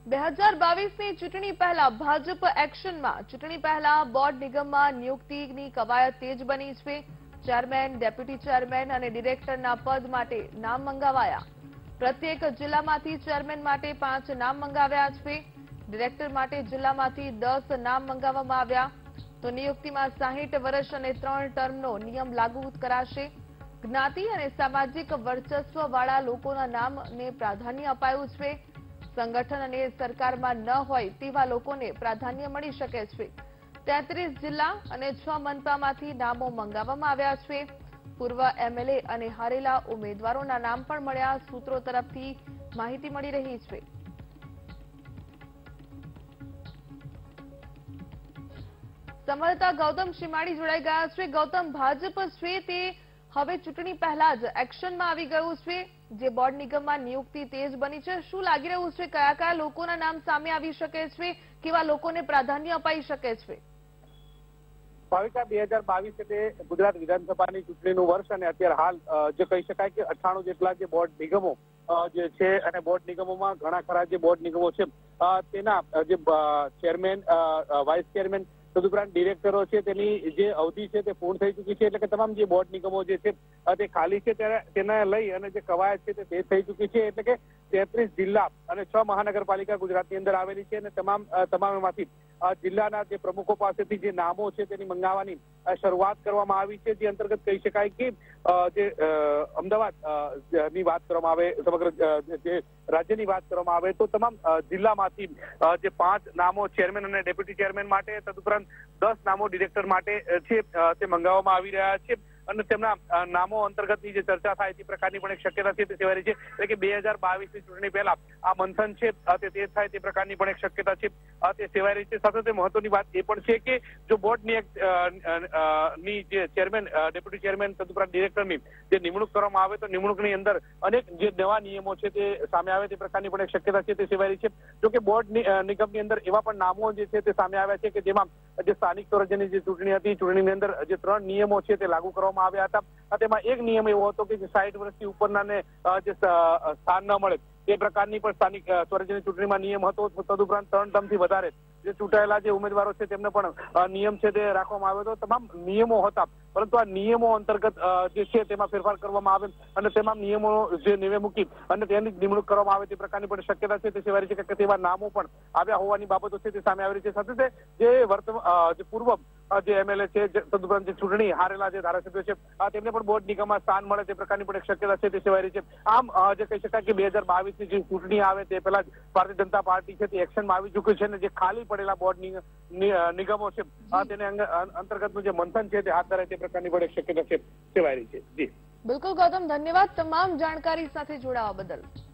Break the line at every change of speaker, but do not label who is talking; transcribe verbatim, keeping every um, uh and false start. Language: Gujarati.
બે હજાર બાવીસની ચૂંટણી પહેલા ભાજપ એક્શનમાં ચૂંટણી પહેલા બોર્ડ નિગમમાં નિયુક્તિની કવાયત તેજ બની છે। ચેરમેન, ડેપ્યુટી ચેરમેન અને ડિરેક્ટરના પદ માટે નામ મંગાવાયા। પ્રત્યેક જિલ્લામાંથી ચેરમેન માટે પાંચ નામ મંગાવ્યા છે। ડિરેક્ટર માટે જિલ્લામાંથી દસ નામ મંગાવવામાં આવ્યા। તો નિયુક્તિમાં સાહીઠ વર્ષ અને ત્રણ ટર્મનો નિયમ લાગુ કરાશે। જ્ઞાતિ અને સામાજિક વર્ચસ્વવાળા લોકોના નામને પ્રાધાન્ય અપાયું છે। સંગઠન અને સરકારમાં ન હોય તેવા લોકોને પ્રાધાન્ય મળી શકે છે। તેત્રીસ જિલ્લા અને છ મનપામાંથી નામો મંગાવવામાં આવ્યા છે। પૂર્વ એમએલએ અને હારેલા ઉમેદવારોના નામ પણ મળ્યા સૂત્રો તરફથી માહિતી મળી રહી છે। સંવાદદાતા ગૌતમ શિમાડી જોડાઈ ગયા છે। ગૌતમ, ભાજપ છે તે હવે ચૂંટણી પહેલા જ એક્શનમાં આવી ગયું છે। જે બોર્ડ નિગમમાં નિયુક્તિ તેજ બની છે, શું લાગી રહ્યું છે? કયા કયા લોકોના નામ સામે આવી શકે છે? કેવા લોકોને પ્રાધાન્ય અપાઈ શકે છે?
ભાવિકા, બે હજાર બાવીસ એટલે ગુજરાત વિધાનસભાની ચૂંટણીનું વર્ષ અને અત્યારે હાલ જે કહી શકાય કે અઠ્ઠાણું જેટલા જે બોર્ડ નિગમો જે છે અને બોર્ડ નિગમોમાં ઘણા ખરા જે બોર્ડ નિગમો છે તેના જે ચેરમેન, વાઇસ ચેરમેન તદુપરાંત ડિરેક્ટરો છે તેની જે અવધિ છે તે પૂર્ણ થઈ ચૂકી છે। એટલે કે તમામ જે બોર્ડ નિગમો જે છે તે ખાલી છે તેને લઈ અને જે કવાયત છે તે તેજ થઈ ચૂકી છે। એટલે કે તેત્રીસ જિલ્લા અને છ મહાનગરપાલિકા ગુજરાતની અંદર આવેલી છે અને તમામ તમામમાંથી જિલ્લાના જે પ્રમુખો પાસેથી જે નામો છે તેની મંગાવવાની શરૂઆત કરવામાં આવી છે। જે અંતર્ગત કહી શકાય કે જે અમદાવાદ ની વાત કરવામાં આવે, સમગ્ર જે રાજ્યની વાત કરવામાં આવે તો તમામ જિલ્લામાંથી જે પાંચ નામો ચેરમેન અને ડેપ્યુટી ચેરમેન માટે તદુપરાંત દસ નામો ડિરેક્ટર માટે છે તે મંગાવવામાં આવી રહ્યા છે અને તેમના નામો અંતર્ગતની જે ચર્ચા થાય તે પ્રકારની પણ એક શક્યતા છે તે સેવાય છે। એટલે કે બે હજાર બાવીસની ચૂંટણી પહેલા આ મંથન છે તે તેજ થાય તે પ્રકારની પણ એક શક્યતા છે તે સેવાઈ રહી છે। સાથે મહત્વની વાત એ પણ છે કે જો બોર્ડની ની જે ચેરમેન, ડેપ્યુટી ચેરમેન તદુપરાંત ડિરેક્ટરની જે નિમણૂક કરવામાં આવે તો નિમણૂકની અંદર અનેક જે નવા નિયમો છે તે સામે આવે તે પ્રકારની પણ એક શક્યતા છે તે સેવાઈ રહી છે। જોકે બોર્ડ નિગમની અંદર એવા પણ નામો જે છે તે સામે આવ્યા છે કે જેમાં જે સ્થાનિક સ્વરાજ્યની જે ચૂંટણી હતી, ચૂંટણીની અંદર જે ત્રણ નિયમો છે તે લાગુ કરવામાં આવ્યા હતા। તેમાં એક નિયમ એવો હતો કે જે સાઠ વર્ષથી ઉપરનાને જે સ્થાન ન મળે તે પ્રકારની પણ સ્થાનિક સ્વરાજ્યની ચૂંટણીમાં નિયમ હતો। તદુપરાંત ત્રણ ટર્મથી વધારે જે ચૂંટાયેલા જે ઉમેદવારો છે તેમને પણ નિયમ છે તે રાખવામાં આવ્યો હતો। તમામ નિયમો હતા, પરંતુ આ નિયમો અંતર્ગત જે છે તેમાં ફેરફાર કરવામાં આવે અને તમામ નિયમો જે નેવે મૂકી અને તેની નિમણૂક કરવામાં આવે તે પ્રકારની પણ શક્યતા છે તે સેવાય છે કે તેવા નામો પણ આવ્યા હોવાની બાબતો છે તે સામે આવી રહી છે। સાથે જે વર્તમાન જે પૂર્વ જે એમએલએ છે તદુપરાંત જે ચૂંટણી હારેલા જે ધારાસભ્યો છે તેમને પણ બોર્ડ નિગમમાં સ્થાન મળે તે પ્રકારની પણ એક શક્યતા છે તે સેવાઈ રહી છે। આમ જે કહી શકાય કે બે હજાર બાવીસની જે ચૂંટણી આવે તે પહેલા ભારતીય જનતા પાર્ટી છે તે એક્શનમાં આવી ચૂકી છે અને જે ખાલી પડેલા બોર્ડ નિગમો છે તેને અંતર્ગતનું જે મંથન છે તે હાથ ધરાય તે પ્રકારની પણ એક શક્યતા છે સેવાઈ રહી છે। જી
બિલકુલ ગૌતમ, ધન્યવાદ તમામ જાણકારી સાથે જોડાવા બદલ।